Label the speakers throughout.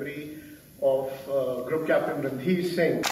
Speaker 1: memory of Group Captain Randhir Singh.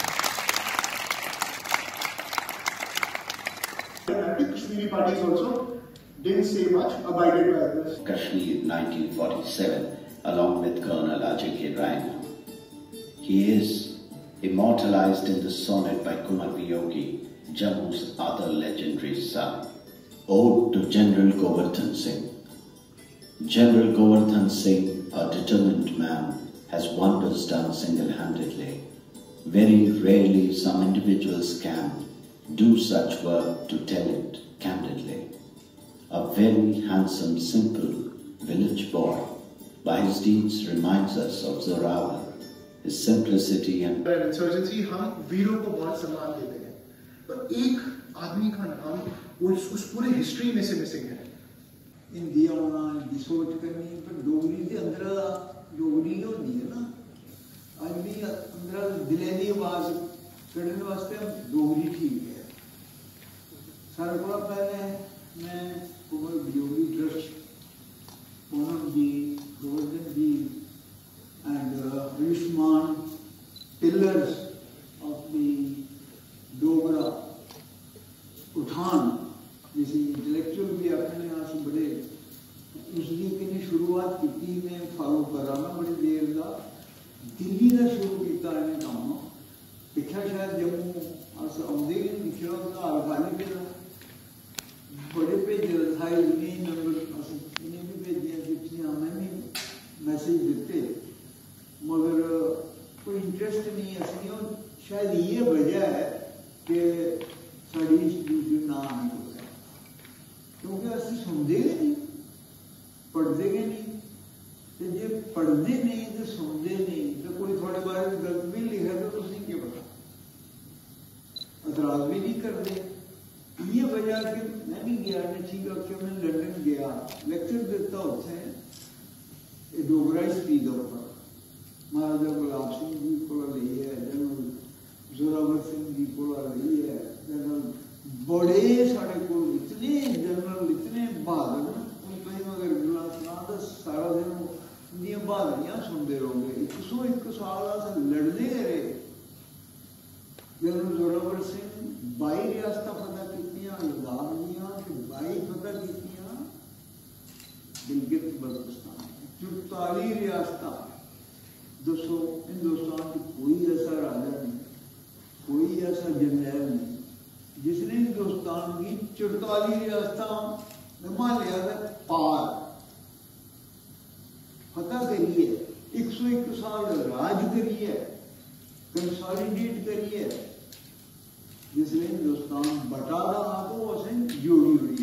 Speaker 2: Kashmiri parties also didn't say much, abided by this.
Speaker 3: Kashmir 1947, along with Colonel Ajay K. Raina. He is immortalized in the sonnet by Kumar Viyogi, Jammu's other legendary son. Ode to General Govardhan Singh. General Govardhan Singh, a determined man, has wonders done single-handedly. Very rarely some individuals can do such work to tell it candidly. A very handsome, simple village boy, by his deeds reminds us of Zorawar, his simplicity and
Speaker 2: insurgency हम वीरों को बहुत सम्मान देते हैं, पर एक आदमी का नाम उस पूरे हिस्ट्री में से मिसिंग है।
Speaker 4: हिंदी आना, हिंदी सोच करनी, पर डोगरी के अंदर डोगरी होती है ना, आज भी अंदर दिले की आवाज करने वास्ते डोगरी ठीक है। सारे को पहले मैं Kumar Viyogi trust, Poonam ji, Govardhan ji and Ayushman, pillars of the Dogra Uthan, जिसे इंटेलेक्चुअल भी अपने यहाँ से बड़े उसकी कहीं शुरुआत की मैं फॉलो कर रहा ना बड़ी देर का दिल्ली का शुरू किया है काम देखा शायद जम्मू आस आउंदे दिखे होगा अलगानी पे बड़े पे था इन्हीं नंबर इन्हें भी भेजिए चिट्ठियाँ मैंने मैसेज देते मगर कोई इंटरेस्ट नहीं है असलियों शायद ये वजह है कि साड़ी हिस्ट्री ना नहीं होता क्योंकि असं सुनते नहीं पढ़ते नहीं तो जे पढ़ते नहीं तो सुनते नहीं तो कोई थोड़े बारे में गलत भी लिखा तो तुम क्या पता एतराज भी नहीं करते ये वजह कि मैं भी गया ने ठीक है कि मैं लंदन गया लेक्चर देता उससे डोगरा हिस्ट्री के ऊपर महाराजा गुलाब सिंह जी को ली है, जनरल जोरावर सिंह जी को ली है, जनरल बड़े सारे को इतने जनरल इतने बहादुर उनको ही मगर गिला सुना तो सारा दिन उनकी बहादुरियां सुनते रहोगे 101 साल से लड़ते रहे जनरल जोरावर सिंह 22 रियासत फतह कीतियां लद्दाख दियां 22 फतह कीतियां गिलगित बल्तिस्तान 44 रियासत दोस्तों हिंदुस्तान की कोई ऐसा राजा नहीं, कोई ऐसा जर्नैल नहीं जिसने हिंदुस्तान की 44 रियासत हिमालय से पार फतह करी है, 101 साल राज करी है, कंसोलिडेट करी है, जिसने हिंदुस्तान बटा रहा तो उसे जोड़ी हुई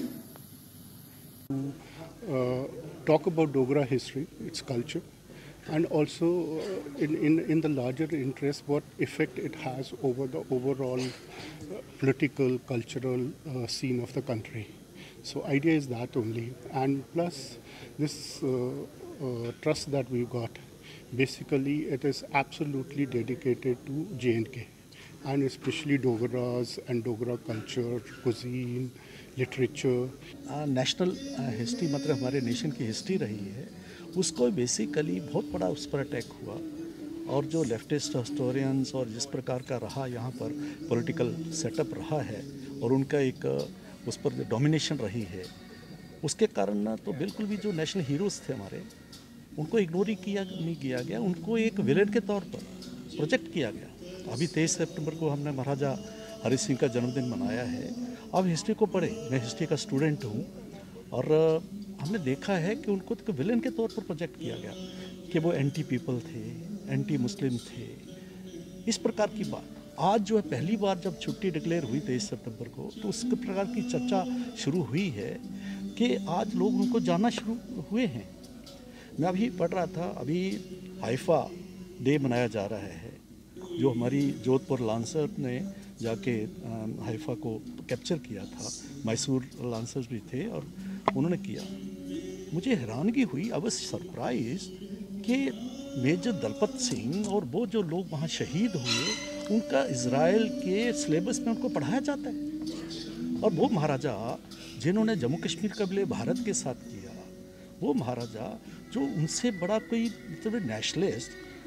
Speaker 4: है।
Speaker 5: Talk about Dogra history, its culture, and also in the larger interest what effect it has over the overall political, cultural scene of the country. So idea is that only, and plus this trust that we got, basically it is absolutely dedicated to J&K and especially Dogras and Dogra culture, cuisine, literature.
Speaker 6: National history मतलब हमारे nation की history रही है, उसको basically बहुत बड़ा उस पर अटैक हुआ और जो लेफ्टिस्ट हिस्टोरियंस और जिस प्रकार का रहा यहाँ पर पॉलिटिकल सेटअप रहा है और उनका एक उस पर डोमिनेशन रही है, उसके कारण ना तो बिल्कुल भी जो नेशनल हीरोज़ थे हमारे उनको इग्नोर ही नहीं किया गया, उनको एक विलेन के तौर पर प्रोजेक्ट किया गया। अभी 23 सितंबर को हमने महाराजा हरि सिंह का जन्मदिन मनाया है। अब हिस्ट्री को पढ़े, मैं हिस्ट्री का स्टूडेंट हूँ और हमने देखा है कि उनको तो विलेन के तौर पर प्रोजेक्ट किया गया कि वो एंटी पीपल थे, एंटी मुस्लिम थे, इस प्रकार की बात। आज जो है पहली बार जब छुट्टी डिक्लेयर हुई 23 सितंबर को तो उस प्रकार की चर्चा शुरू हुई है कि आज लोग उनको जानना शुरू हुए हैं। मैं अभी पढ़ रहा था, अभी हाइफा डे मनाया जा रहा है, जो हमारी जोधपुर लांसर ने जाके हाइफा को कैप्चर किया था, मैसूर लांसर्स भी थे और उन्होंने किया। मुझे हैरानगी हुई, आई वाज सरप्राइज कि मेजर दलपत सिंह और वो जो लोग वहाँ शहीद हुए उनका इजराइल के सिलेबस में उनको पढ़ाया जाता है। और वो महाराजा जिन्होंने जम्मू कश्मीर का विलय भारत के साथ किया, वो महाराजा जो उनसे बड़ा कोई मतलब नेशनलिस्ट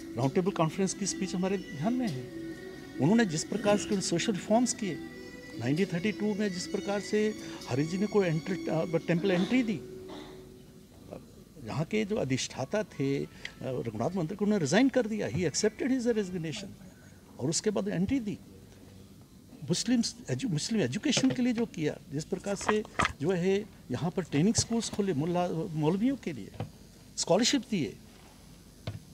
Speaker 6: राउंड टेबल कॉन्फ्रेंस की स्पीच हमारे ध्यान में है। उन्होंने जिस प्रकार से सोशल रिफॉर्म्स किए 1932 में, जिस प्रकार से हरिजनों को टेम्पल एंट्री दी, यहाँ के जो अधिष्ठाता थे रघुनाथ मंदिर को, उन्होंने रिज़ाइन कर दिया, ही एक्सेप्टेड हिज रेजिग्नेशन, और उसके बाद एंट्री दी। मुस्लिम एजुकेशन के लिए जो किया, जिस प्रकार से जो है यहाँ पर ट्रेनिंग स्कूल्स खोले मौलवियों के लिए, स्कॉलरशिप दिए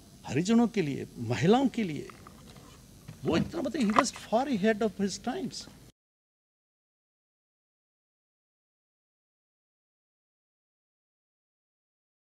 Speaker 6: हरिजनों के लिए, महिलाओं के लिए, वो इतना मतलब ही was far ahead of his times.